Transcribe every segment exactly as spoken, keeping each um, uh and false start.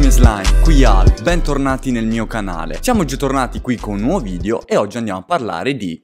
nome è Slime, qui Al, bentornati nel mio canale. Siamo già tornati qui con un nuovo video e oggi andiamo a parlare di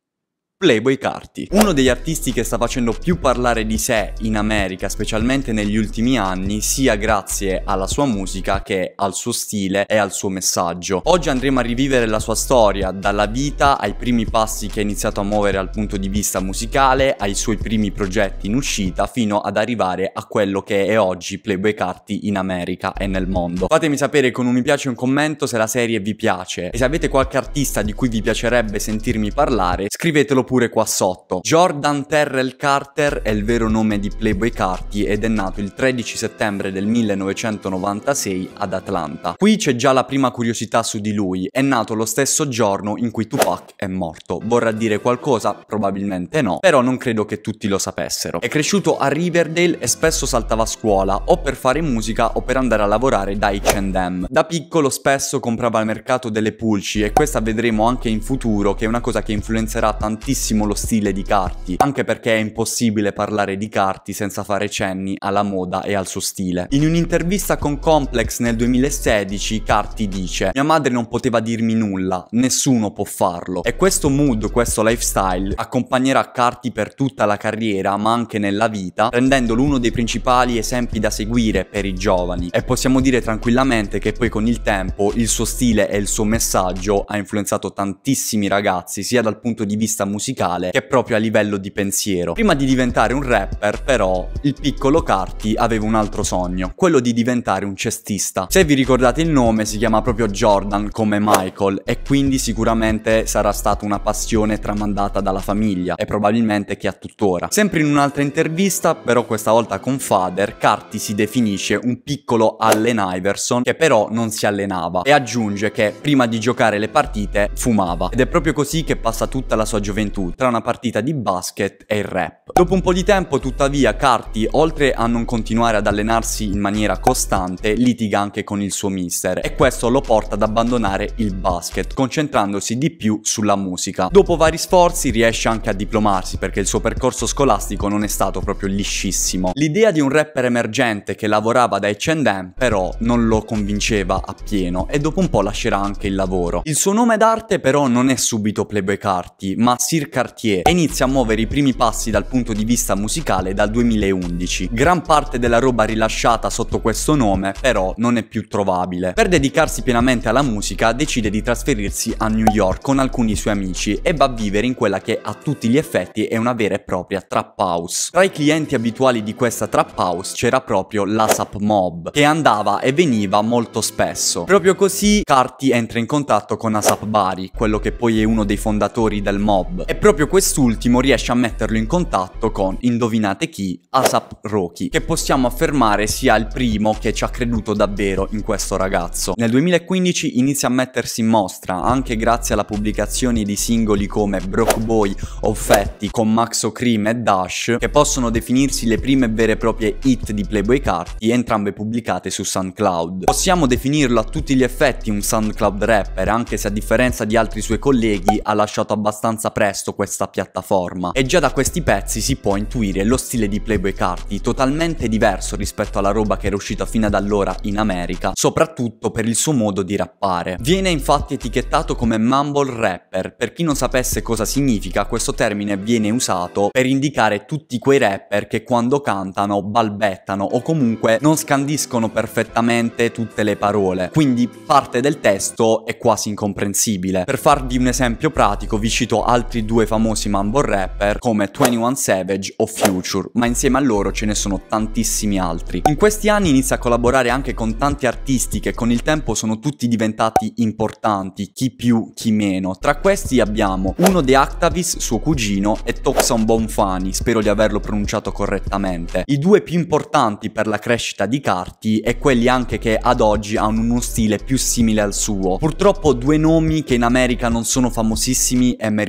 Playboi Carti, uno degli artisti che sta facendo più parlare di sé in America, specialmente negli ultimi anni, sia grazie alla sua musica che al suo stile e al suo messaggio. Oggi andremo a rivivere la sua storia, dalla vita ai primi passi che ha iniziato a muovere dal punto di vista musicale, ai suoi primi progetti in uscita, fino ad arrivare a quello che è oggi Playboi Carti in America e nel mondo. Fatemi sapere con un mi piace e un commento se la serie vi piace e se avete qualche artista di cui vi piacerebbe sentirmi parlare, scrivetelo pure qua sotto. Jordan Terrell Carter è il vero nome di Playboi Carti ed è nato il tredici settembre del millenovecentonovantasei ad Atlanta. Qui c'è già la prima curiosità su di lui: è nato lo stesso giorno in cui Tupac è morto. Vorrà dire qualcosa? Probabilmente no, però non credo che tutti lo sapessero. È cresciuto a Riverdale e spesso saltava a scuola o per fare musica o per andare a lavorare da acca e emme. Da piccolo spesso comprava al mercato delle pulci e questa vedremo anche in futuro che è una cosa che influenzerà tantissimo lo stile di Carti, anche perché è impossibile parlare di Carti senza fare cenni alla moda e al suo stile. In un'intervista con Complex nel duemilasedici Carti dice: mia madre non poteva dirmi nulla, nessuno può farlo, e questo mood, questo lifestyle accompagnerà Carti per tutta la carriera ma anche nella vita, rendendolo uno dei principali esempi da seguire per i giovani. E possiamo dire tranquillamente che poi con il tempo il suo stile e il suo messaggio ha influenzato tantissimi ragazzi, sia dal punto di vista musicale che proprio a livello di pensiero. Prima di diventare un rapper, però, il piccolo Carti aveva un altro sogno, quello di diventare un cestista. Se vi ricordate il nome, si chiama proprio Jordan come Michael e quindi sicuramente sarà stata una passione tramandata dalla famiglia e probabilmente che ha tuttora. Sempre in un'altra intervista, però questa volta con Father, Carti si definisce un piccolo Allen Iverson che però non si allenava e aggiunge che prima di giocare le partite fumava, ed è proprio così che passa tutta la sua gioventù, tra una partita di basket e il rap. Dopo un po' di tempo, tuttavia, Carti, oltre a non continuare ad allenarsi in maniera costante, litiga anche con il suo mister e questo lo porta ad abbandonare il basket, concentrandosi di più sulla musica. Dopo vari sforzi riesce anche a diplomarsi perché il suo percorso scolastico non è stato proprio liscissimo. L'idea di un rapper emergente che lavorava da acca e emme però non lo convinceva appieno e dopo un po' lascerà anche il lavoro. Il suo nome d'arte però non è subito Playboi Carti, ma Sir Cartier, e inizia a muovere i primi passi dal punto di vista musicale dal duemilaundici. Gran parte della roba rilasciata sotto questo nome però non è più trovabile. Per dedicarsi pienamente alla musica decide di trasferirsi a New York con alcuni suoi amici e va a vivere in quella che a tutti gli effetti è una vera e propria trap house. Tra i clienti abituali di questa trap house c'era proprio l'Asap Mob, che andava e veniva molto spesso. Proprio così Carti entra in contatto con Asap Bari, quello che poi è uno dei fondatori del Mob, e proprio quest'ultimo riesce a metterlo in contatto con, indovinate chi, A$ap Rocky, che possiamo affermare sia il primo che ci ha creduto davvero in questo ragazzo. Nel duemilaquindici inizia a mettersi in mostra anche grazie alla pubblicazione di singoli come Broke Boy o Fetti con Maxo Cream e Dash, che possono definirsi le prime vere e proprie hit di Playboi Carti, entrambe pubblicate su SoundCloud. Possiamo definirlo a tutti gli effetti un SoundCloud rapper, anche se a differenza di altri suoi colleghi ha lasciato abbastanza presto questa piattaforma, e già da questi pezzi si può intuire lo stile di Playboi Carti totalmente diverso rispetto alla roba che era uscita fino ad allora in America, soprattutto per il suo modo di rappare. Viene infatti etichettato come mumble rapper. Per chi non sapesse cosa significa, questo termine viene usato per indicare tutti quei rapper che quando cantano balbettano o comunque non scandiscono perfettamente tutte le parole, quindi parte del testo è quasi incomprensibile. Per farvi un esempio pratico vi cito altri due famosi mumble rapper come ventuno Savage o Future, ma insieme a loro ce ne sono tantissimi altri. In questi anni inizia a collaborare anche con tanti artisti che con il tempo sono tutti diventati importanti, chi più chi meno. Tra questi abbiamo uno de Actavis, suo cugino, e Toxon Bonfani, spero di averlo pronunciato correttamente. I due più importanti per la crescita di Carti e quelli anche che ad oggi hanno uno stile più simile al suo. Purtroppo due nomi che in America non sono famosissimi e meriterebbero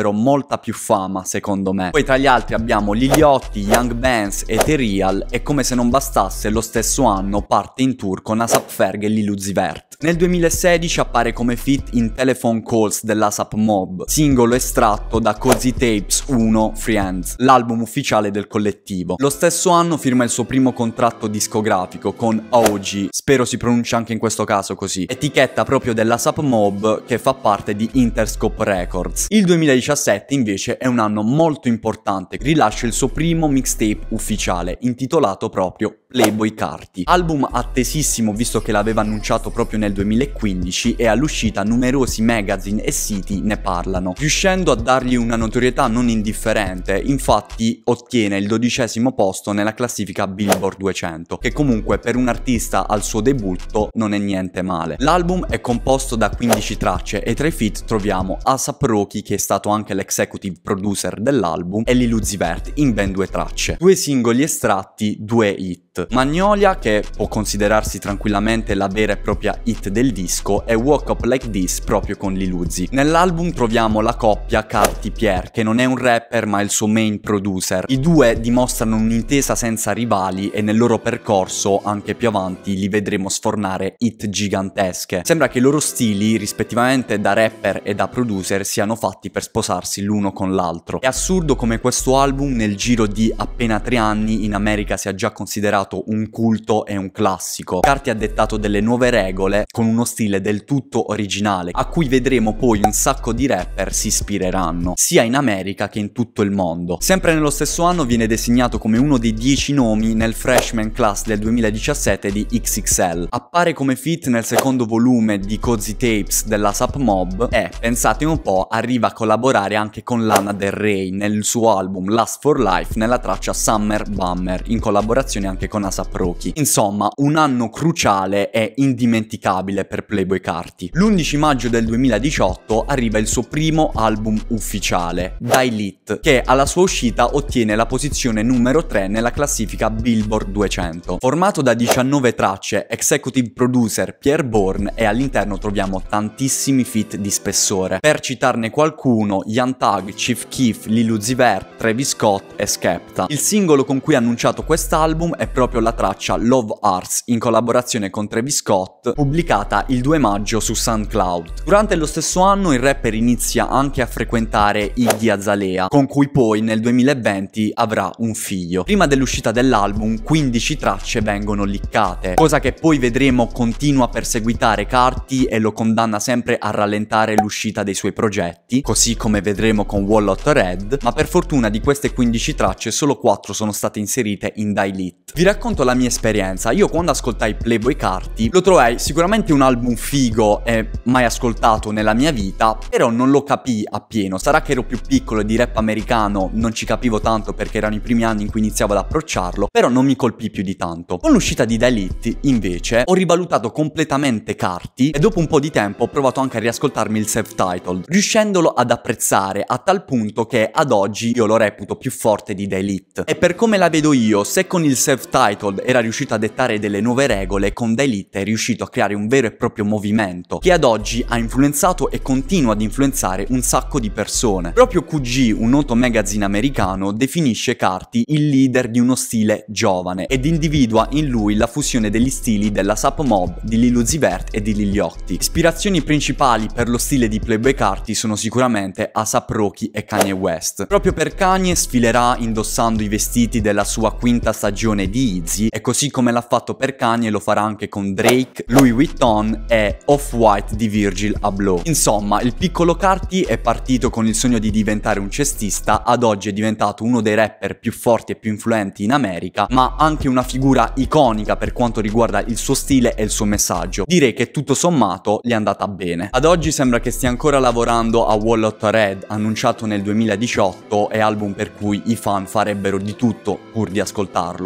avrebbero molta più fama secondo me. Poi tra gli altri abbiamo Liliotti, Young Benz e Terial, e come se non bastasse lo stesso anno parte in tour con ASAP Ferg e Lil Uzi Vert. Nel duemilasedici appare come feat in Telephone Calls dell'ASAP Mob, singolo estratto da Cozy Tapes uno Friends, l'album ufficiale del collettivo. Lo stesso anno firma il suo primo contratto discografico con O G, spero si pronuncia anche in questo caso così, etichetta proprio dell'ASAP Mob che fa parte di Interscope Records. Il duemiladiciassette invece è un anno molto importante, rilascia il suo primo mixtape ufficiale intitolato proprio Playboi Carti, album attesissimo visto che l'aveva annunciato proprio nel duemilaquindici e all'uscita numerosi magazine e siti ne parlano, riuscendo a dargli una notorietà non indifferente. Infatti ottiene il dodicesimo posto nella classifica Billboard duecento, che comunque per un artista al suo debutto non è niente male. L'album è composto da quindici tracce e tra i feat troviamo A$ap Rocky, che è stato anche l'executive producer dell'album, e Lil Uzi Vert in ben due tracce, due singoli estratti, due hit. Magnolia, che può considerarsi tranquillamente la vera e propria hit del disco, e Walk Up Like This proprio con Lil Uzi. Nell'album troviamo la coppia Carti-Pierre, che non è un rapper ma è il suo main producer. I due dimostrano un'intesa senza rivali e nel loro percorso anche più avanti li vedremo sfornare hit gigantesche. Sembra che i loro stili, rispettivamente da rapper e da producer, siano fatti per sposarsi l'uno con l'altro. È assurdo come questo album nel giro di appena tre anni in America sia già considerato un culto e un classico. Carti ha dettato delle nuove regole con uno stile del tutto originale, a cui vedremo poi un sacco di rapper si ispireranno, sia in America che in tutto il mondo. Sempre nello stesso anno viene designato come uno dei dieci nomi nel freshman class del duemiladiciassette di X X L. Appare come feat nel secondo volume di Cozy Tapes dell'ASAP Mob e, pensate un po', arriva a collaborare anche con Lana Del Rey nel suo album Last for Life nella traccia Summer Bummer, in collaborazione anche con con A$ap Rocky. Insomma, un anno cruciale e indimenticabile per Playboi Carti. l'undici maggio del duemiladiciotto arriva il suo primo album ufficiale, Die Lit, che alla sua uscita ottiene la posizione numero tre nella classifica Billboard duecento. Formato da diciannove tracce, executive producer Pierre Bourne, e all'interno troviamo tantissimi feat di spessore. Per citarne qualcuno, Young Thug, Chief Keef, Lil Uzi Vert, Travis Scott e Skepta. Il singolo con cui ha annunciato quest'album è proprio la traccia Love Hearts in collaborazione con Travis Scott, pubblicata il due maggio su SoundCloud. Durante lo stesso anno il rapper inizia anche a frequentare Iggy Azalea, con cui poi nel duemilaventi avrà un figlio. Prima dell'uscita dell'album quindici tracce vengono leakate, cosa che poi vedremo continua a perseguitare Carti e lo condanna sempre a rallentare l'uscita dei suoi progetti, così come vedremo con Wallet Red, ma per fortuna di queste quindici tracce solo quattro sono state inserite in Die Lit. Vi racconto la mia esperienza. Io quando ascoltai Playboi Carti lo trovai sicuramente un album figo e mai ascoltato nella mia vita, però non lo capii appieno. Sarà che ero più piccolo e di rap americano non ci capivo tanto perché erano i primi anni in cui iniziavo ad approcciarlo, però non mi colpì più di tanto. Con l'uscita di Die Lit invece ho rivalutato completamente Carti e dopo un po' di tempo ho provato anche a riascoltarmi il self-titled, riuscendolo ad apprezzare a tal punto che ad oggi io lo reputo più forte di Die Lit. E per come la vedo io, se con il self-titled era riuscito a dettare delle nuove regole, con Die Lit è riuscito a creare un vero e proprio movimento che ad oggi ha influenzato e continua ad influenzare un sacco di persone. Proprio Q G, un noto magazine americano, definisce Carti il leader di uno stile giovane ed individua in lui la fusione degli stili dell'ASAP Mob, di Lil Uzi Vert e di Liliotti. Ispirazioni principali per lo stile di Playboi Carti sono sicuramente A$ap Rocky e Kanye West. Proprio per Kanye sfilerà indossando i vestiti della sua quinta stagione di Yeezy, e così come l'ha fatto per Kanye lo farà anche con Drake, Louis Vuitton e Off-White di Virgil Abloh. Insomma, il piccolo Carti è partito con il sogno di diventare un cestista, ad oggi è diventato uno dei rapper più forti e più influenti in America, ma anche una figura iconica per quanto riguarda il suo stile e il suo messaggio. Direi che tutto sommato gli è andata bene. Ad oggi sembra che stia ancora lavorando a Wallet Red, annunciato nel duemiladiciotto, e album per cui i fan farebbero di tutto pur di ascoltarlo, me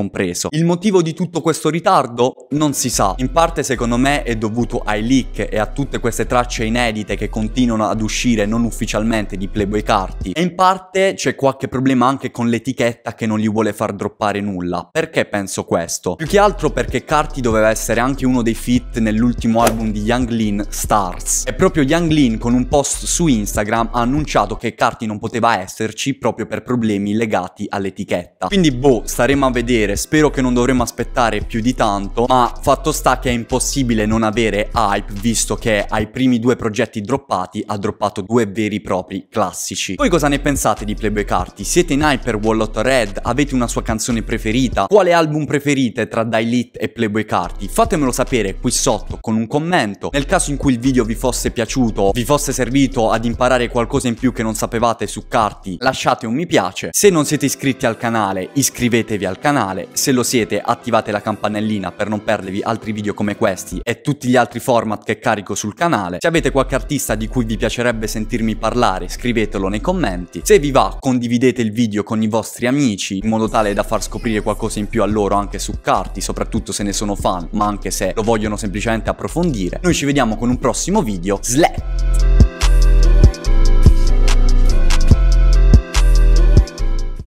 compreso. Il motivo di tutto questo ritardo non si sa. In parte secondo me è dovuto ai leak e a tutte queste tracce inedite che continuano ad uscire non ufficialmente di Playboi Carti, e in parte c'è qualche problema anche con l'etichetta che non gli vuole far droppare nulla. Perché penso questo? Più che altro perché Carti doveva essere anche uno dei feat nell'ultimo album di Yung Lean, Stars, e proprio Yung Lean con un post su Instagram ha annunciato che Carti non poteva esserci proprio per problemi legati all'etichetta. Quindi boh, staremo a vedere, spero che non dovremo aspettare più di tanto, ma fatto sta che è impossibile non avere hype visto che ai primi due progetti droppati ha droppato due veri e propri classici. Voi cosa ne pensate di Playboi Carti? Siete in hype per Wall of Red? Avete una sua canzone preferita? Quale album preferite tra Die Lit e Playboi Carti? Fatemelo sapere qui sotto con un commento. Nel caso in cui il video vi fosse piaciuto, vi fosse servito ad imparare qualcosa in più che non sapevate su Carti, lasciate un mi piace. Se non siete iscritti al canale, iscrivetevi al canale. Se lo siete, attivate la campanellina per non perdervi altri video come questi e tutti gli altri format che carico sul canale. Se avete qualche artista di cui vi piacerebbe sentirmi parlare, scrivetelo nei commenti. Se vi va, condividete il video con i vostri amici in modo tale da far scoprire qualcosa in più a loro anche su Carti, soprattutto se ne sono fan, ma anche se lo vogliono semplicemente approfondire. Noi ci vediamo con un prossimo video. Slap!